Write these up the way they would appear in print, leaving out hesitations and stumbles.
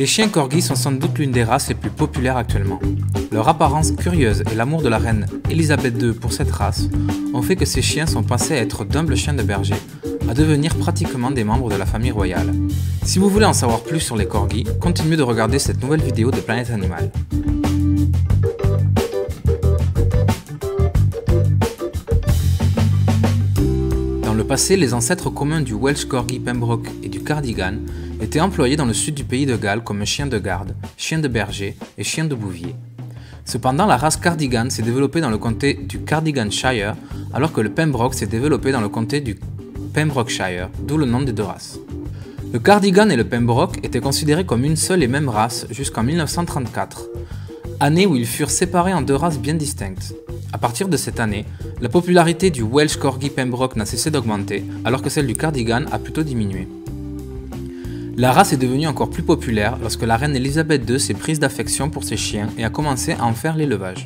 Les chiens corgis sont sans doute l'une des races les plus populaires actuellement. Leur apparence curieuse et l'amour de la reine Elisabeth II pour cette race ont fait que ces chiens sont passés à être d'humbles chiens de berger, à devenir pratiquement des membres de la famille royale. Si vous voulez en savoir plus sur les corgis, continuez de regarder cette nouvelle vidéo de Planète Animal. Dans le passé, les ancêtres communs du Welsh Corgi Pembroke et du Cardigan étaient employés dans le sud du pays de Galles comme chien de garde, chien de berger et chien de bouvier. Cependant, la race Cardigan s'est développée dans le comté du Cardiganshire, alors que le Pembroke s'est développé dans le comté du Pembrokeshire, d'où le nom des deux races. Le Cardigan et le Pembroke étaient considérés comme une seule et même race jusqu'en 1934, année où ils furent séparés en deux races bien distinctes. À partir de cette année, la popularité du Welsh Corgi Pembroke n'a cessé d'augmenter, alors que celle du Cardigan a plutôt diminué. La race est devenue encore plus populaire lorsque la reine Elisabeth II s'est prise d'affection pour ses chiens et a commencé à en faire l'élevage.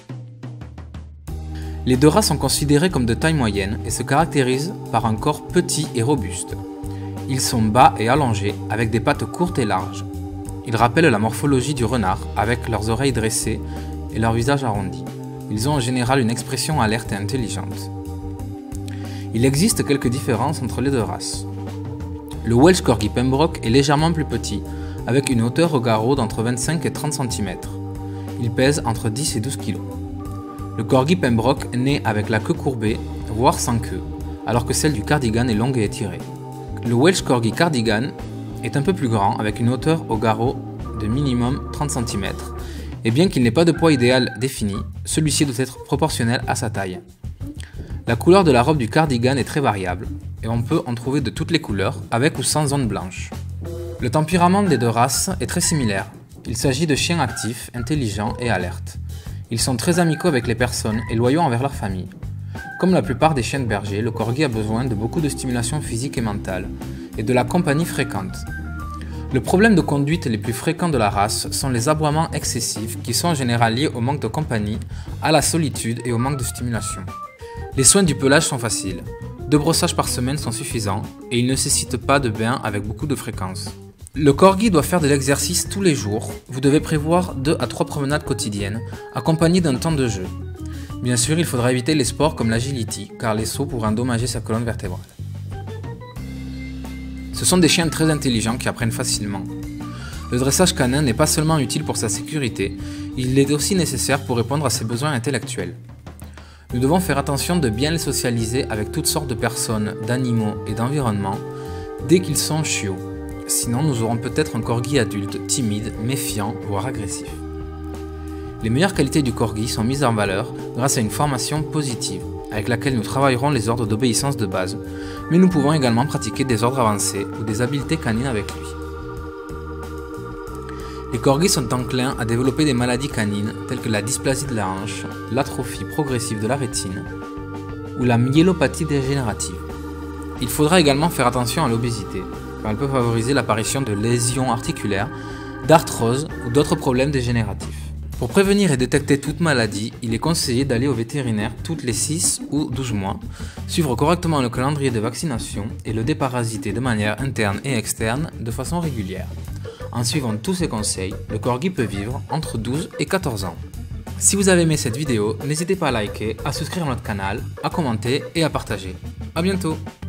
Les deux races sont considérées comme de taille moyenne et se caractérisent par un corps petit et robuste. Ils sont bas et allongés, avec des pattes courtes et larges. Ils rappellent la morphologie du renard, avec leurs oreilles dressées et leur visage arrondi. Ils ont en général une expression alerte et intelligente. Il existe quelques différences entre les deux races. Le Welsh Corgi Pembroke est légèrement plus petit, avec une hauteur au garrot d'entre 25 et 30 cm. Il pèse entre 10 et 12 kg. Le Corgi Pembroke naît avec la queue courbée, voire sans queue, alors que celle du Cardigan est longue et étirée. Le Welsh Corgi Cardigan est un peu plus grand, avec une hauteur au garrot de minimum 30 cm, et bien qu'il n'ait pas de poids idéal défini, celui-ci doit être proportionnel à sa taille. La couleur de la robe du Cardigan est très variable, et on peut en trouver de toutes les couleurs, avec ou sans zones blanches. Le tempérament des deux races est très similaire. Il s'agit de chiens actifs, intelligents et alertes. Ils sont très amicaux avec les personnes et loyaux envers leur famille. Comme la plupart des chiens de berger, le corgi a besoin de beaucoup de stimulation physique et mentale, et de la compagnie fréquente. Le problème de conduite les plus fréquents de la race sont les aboiements excessifs qui sont en général liés au manque de compagnie, à la solitude et au manque de stimulation. Les soins du pelage sont faciles. 2 brossages par semaine sont suffisants et ils ne nécessitent pas de bain avec beaucoup de fréquence. Le corgi doit faire de l'exercice tous les jours. Vous devez prévoir 2 à 3 promenades quotidiennes, accompagnées d'un temps de jeu. Bien sûr, il faudra éviter les sports comme l'agility, car les sauts pourraient endommager sa colonne vertébrale. Ce sont des chiens très intelligents qui apprennent facilement. Le dressage canin n'est pas seulement utile pour sa sécurité, il est aussi nécessaire pour répondre à ses besoins intellectuels. Nous devons faire attention de bien les socialiser avec toutes sortes de personnes, d'animaux et d'environnements dès qu'ils sont chiots. Sinon, nous aurons peut-être un corgi adulte, timide, méfiant, voire agressif. Les meilleures qualités du corgi sont mises en valeur grâce à une formation positive, avec laquelle nous travaillerons les ordres d'obéissance de base, mais nous pouvons également pratiquer des ordres avancés ou des habiletés canines avec lui. Les corgis sont enclins à développer des maladies canines telles que la dysplasie de la hanche, l'atrophie progressive de la rétine ou la myélopathie dégénérative. Il faudra également faire attention à l'obésité, car elle peut favoriser l'apparition de lésions articulaires, d'arthrose ou d'autres problèmes dégénératifs. Pour prévenir et détecter toute maladie, il est conseillé d'aller au vétérinaire toutes les 6 ou 12 mois, suivre correctement le calendrier de vaccination et le déparasiter de manière interne et externe de façon régulière. En suivant tous ces conseils, le corgi peut vivre entre 12 et 14 ans. Si vous avez aimé cette vidéo, n'hésitez pas à liker, à souscrire à notre canal, à commenter et à partager. A bientôt!